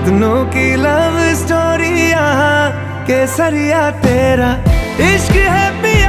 कितनों की love story यहाँ केसरिया तेरा इश्क है